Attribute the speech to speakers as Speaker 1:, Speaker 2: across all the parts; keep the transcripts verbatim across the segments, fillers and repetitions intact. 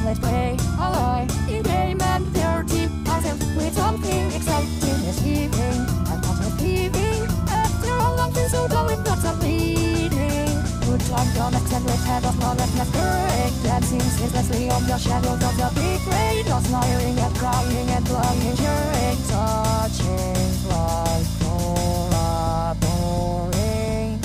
Speaker 1: let's play a lie in game and dirty ourselves with something exciting is leaving and not receiving after a long time so dull if not some bleeding. Good time to next and let's head off knowledge let's break dancing ceaselessly on the shadows of the big rain, not smiling and crying and lying, cheering, touching life for a boring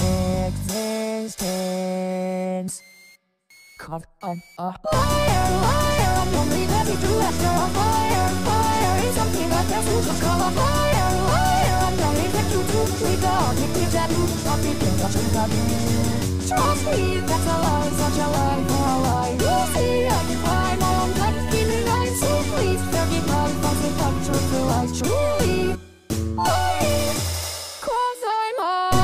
Speaker 1: existence. Caught on a fire, fire, I'm only ready to after a fire, fire is something that there's who just call a fire, fire, I'm only ready to do without it, with that who not people that should have been. Trust me, that's a lie, such a lie for a lie. You'll see, I can find my own black skin line, so please forgive my fucking come true to life truly. Lie, cause I'm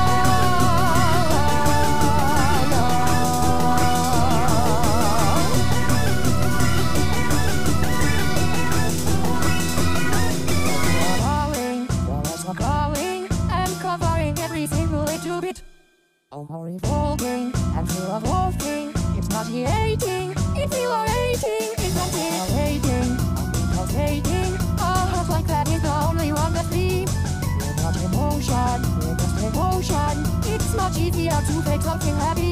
Speaker 1: every single little bit. Oh, how revolting and full of wolfing. It's not hating, it's elating, it's not elating, it's pulsating. A heart like that is the only one that sleeps. We're not emotion, we're just emotion. It's much easier to fake something happy